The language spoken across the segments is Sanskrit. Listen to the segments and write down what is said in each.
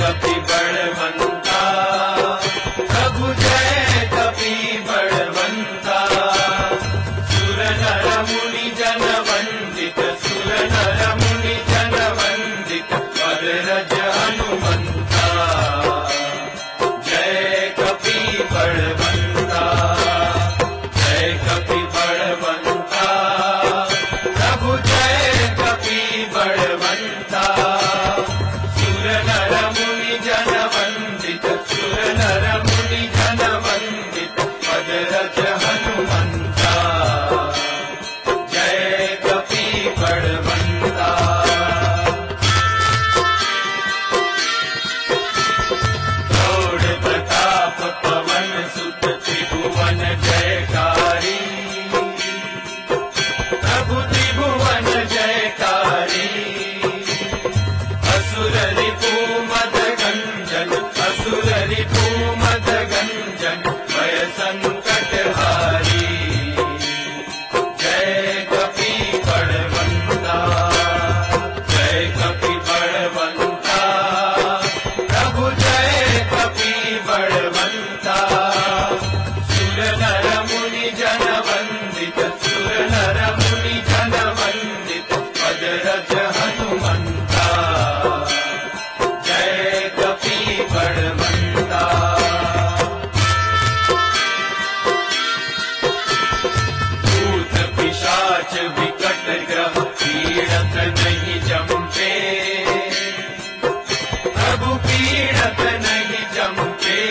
कपि बलवंता, प्रभु जय कपि बलवंता। सुर नर मुनि जन वंदित, सुर नर मुनि जन वंदित, पद रज हनुमंता। जय कपि बलवंता, जय कपि बलवंता, प्रभु जय कपि बलवंता। सुर नर मुनि जन वंदित, सुर नर मुनि जन वंदित, पद रज हनुमंता। जय कपि बलवंता। प्रौढ़ प्रताप पवन सुत त्रिभुवन जयकारी, प्रभु त्रिभुवन जयकारी। असुर रिपु मद गंजन, असुर रिपु मद गंजन, भय संकट हारी। जय कपि बलवंता, जय कपि बलवंता, प्रभु जय कपि बलवंता। सुर नर मुनि जन वंदित, सुर नर मुनि जन वंदित, पद रज हनुमंता। जय कपि बलवंता। भूत पिशाच विकट ग्रह पीड़त नहीं जमते, प्रभु पीड़त नहीं जमते।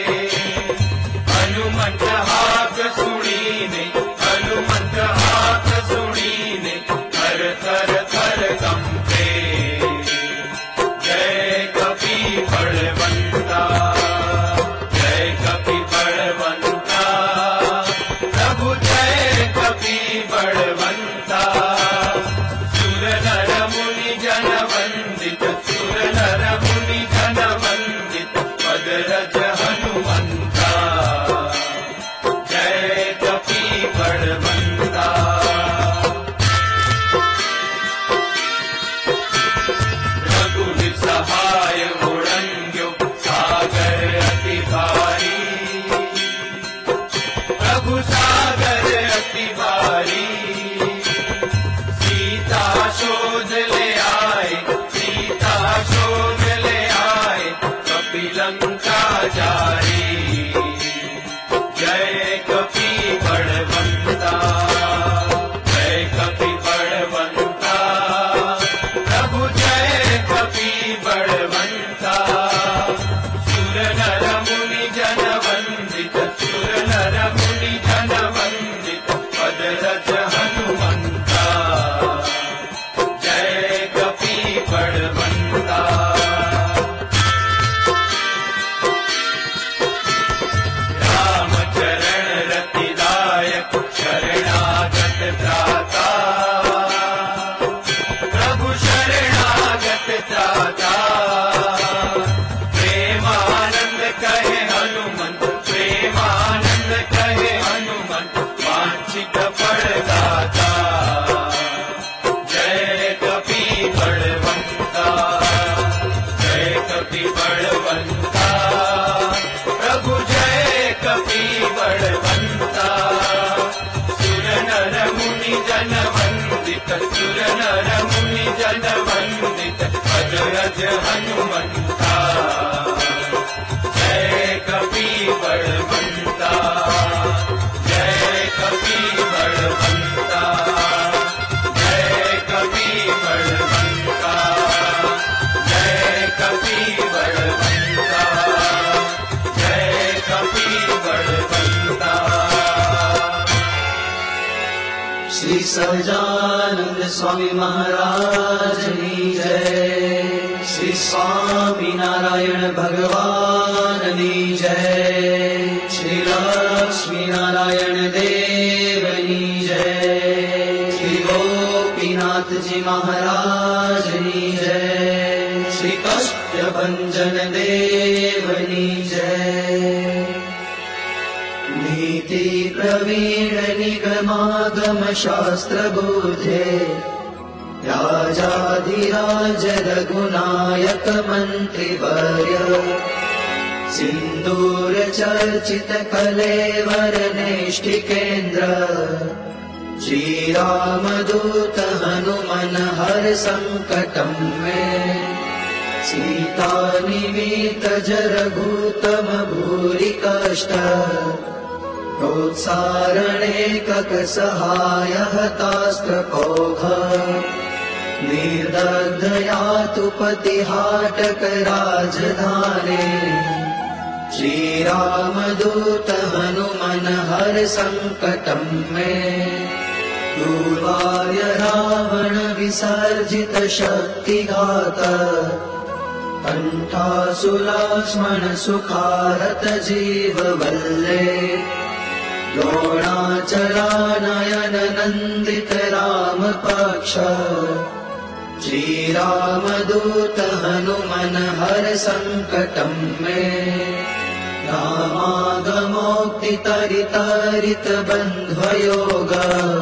हनुमंत हाथ सुनीने, हनुमंत हाथ सुनीने, थर थर थर कंपे। जय कपि बलवंता, जय कपि बलवंता, प्रभु जय कपि बलवंता। सुर नर मुनि जन वंदित, सुर नर मुनि जन वंदित, पद रज हनुमंता। जय कपि बलवंता। रघुवीर सहाय उड़ंग्यो सागर अति भारी, प्रभु सागर अति भारी। सीता शोध ले आए, सीता शोध ले आए, कपि लंका जारी। जय कपि बलवंता, जय कपि बलवंता, प्रभु जय कपि बलवंता। सुर नर मुनि जन वंदित, सुर नर मुनि जन वंदित, पद रज हनुमंता। जय कपि बलवंता। राम चरण रतिदायक, शरणागत त्राता, प्रभु शरणागत त्राता। प्रेमानंद कहे हनुमंत, प्रेमानंद कहे हनुमंत, वांछित फल दाता। जय कपि बलवंता, जय कपि बलवंता, प्रभु जय कपि बलवंता। सुर नर मुनि जन वंदित, सुर नर मुनि जन वंदित, पद रज हनुमंता। जय कपि बलवंता, जय कपि बलवंता, जय कपि बलवंता, जय कपि बलवंता, जय कपि बलवंता। श्री सहजानंद स्वामी महाराज की जय। श्री स्वामी नारायण भगवान की जय। श्री लक्ष्मी नारायण देव की जय। श्री गोपीनाथ जी महाराज की जय। श्री कष्टभंजन देव की जय। नीति प्रवीण निगमागम शास्त्र बोधे राजाधिराज रघुनायक मंत्रिवर्य सिंदूर चर्चित कलेवर नेष्टिकेन्द्र श्री रामदूत हनुमन हर संकटं मे सीता निमित जरघूतम भूरि कष्ट प्रोत्सारणे कक सहाय हतास्त्रपौघ निर्दग्धयातु पतिहाटक राजधाने श्री रामदूत हनुमन हर संकटं मे दुर्वार्य रावण विसर्जित शक्तिघात कंठासुलाक्ष्मण सुखारत जीववल्ले द्रोणाचलानयन नंदित राम पक्ष श्री रामदूत हनुमन हर संकटं मे रामागमोक्तितरितरित बन्ध्वयोग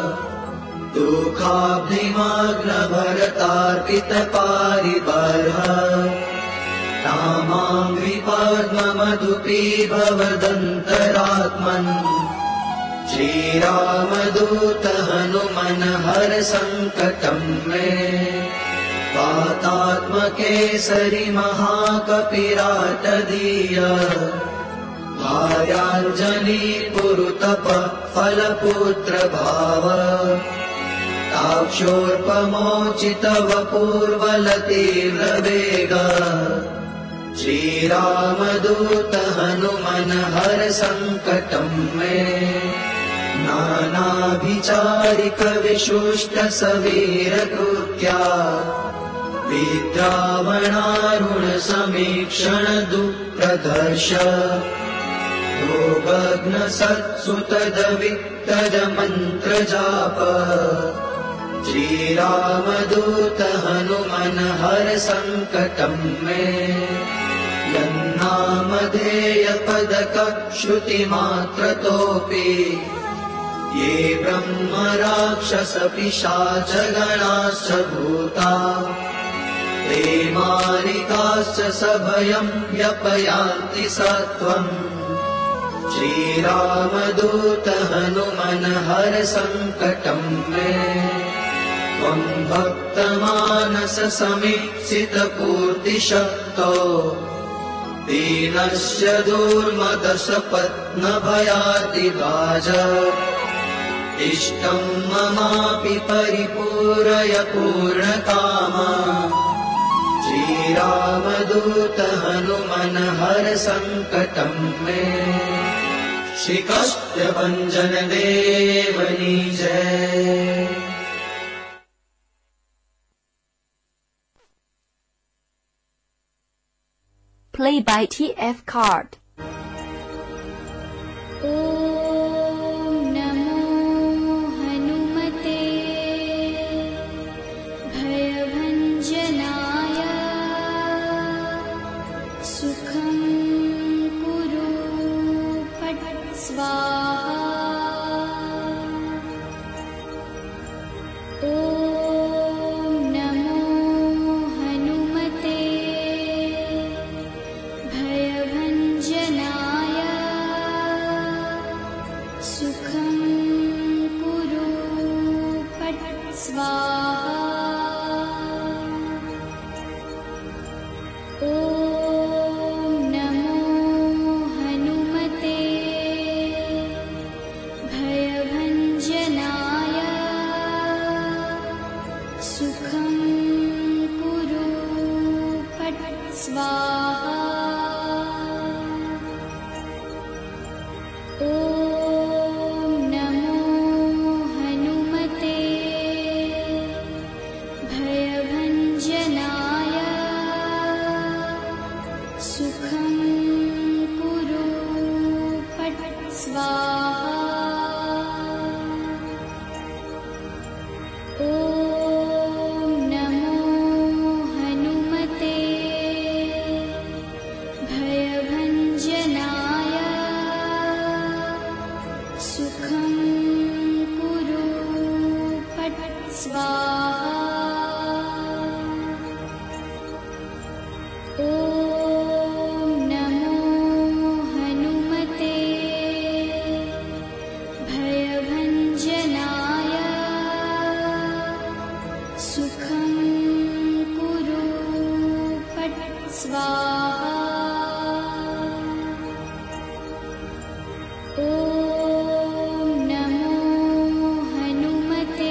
दुःखाब्धिमग्न भरतार्पित पारिबर्ह रामाङ्घ्रि पद्ममधुपीभवदन्तरात्मन् श्री रामदूत हनुमन हर संकटं मे वातात्मकेसरि महाकपिराटदीय भार्याञ्जनी पुरुतप फलपुत्र भाव ताक्षोर्पमोचित वपूर्वलतीव्रवेग श्री रामदूत हनुमन हर संकटं मे नानाभिचारिक विशुष्ट सवीर कृत्या विद्रावणारुण समीक्षण दुःप्रदर्श योगग्न सत्सुतद वित्तद मंत्र जाप श्री रामदूत हनुमन हर संकटं मे यन्नामधेय पदक श्रुति मात्रतोऽपि ये ब्रह्म राक्षस पिशाच गणाश्च भूता ते मारिकाश्च सभयं व्यपयान्ति सत्वम् श्री रामदूत हनुमन हर संकटं मे त्वं भक्तमानस समीप्सित पूर्तिशक्तो दीनस्य दुर्मदशपत्न भयातिभाज इष्टं ममापि परिपूरय पूर्णकामा श्री रामदूत हनुमन हर संकटं मे श्री कष्टभंजन देवनी जय। Play by TF Card. सुखं कुरु फट् स्वाहा। स्वाहा। ॐ नमो हनुमते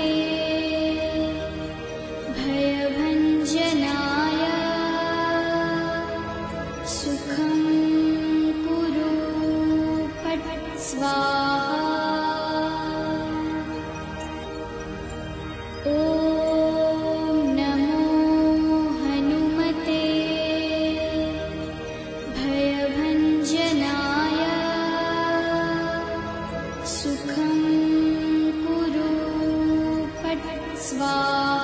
भयभञ्जनाय सुखं कुरु फट् स्वाहा। ॐ नमो हनुमते भयभञ्जनाय सुखं कुरु फट् स्वाहा।